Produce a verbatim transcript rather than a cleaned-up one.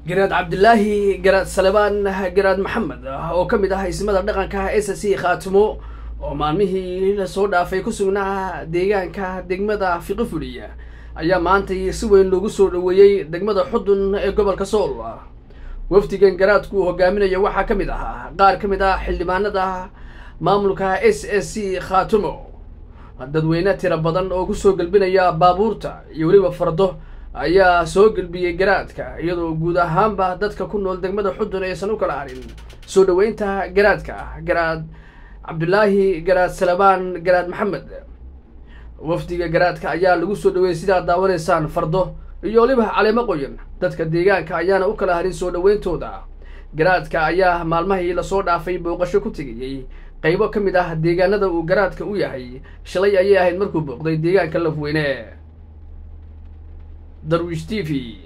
جراد عبد الله جراد سليمان جراد محمد oo kamid ah ismada dhaqanka S C Khaatimo oo maalmihii la soo dhaafay ku sugnaa deegaanka degmada Fiqifuliya ayaa maanta si weyn loogu soo dhaweeyay degmada Xudun ee gobolka Sool. wafdigan garaadku hogaaminaya waxa kamid ah qaar kamid ah xildhibaanada maamulka S C Khaatimo dadweyne tiro badan oo ku soo galbinaya baabuurta iyo waliba fardo ayaa soo galbiyay garaadka iyadoo guud ahaanba dadka ku nool degmada Xudun aysan u kala harin soo dhaweynta garaadka garaad Cabdullaahi garaad Salabaan garaad Maxamed. wafdiga garaadka ayaa lagu soo dhaweeyay sida daawaneysaan fardo iyo waliba caleemo qoyan dadka deegaanka ayaana u kala harin soo dhaweyntooda. garaadka ayaa maalmahii la soo dhaafay booqasho ku tagayay qaybo kamid ah deegaanada uu garaadka u yahay shalay ayay ahayd markuu booqday deegaanka Lafweyne. Darwish T V.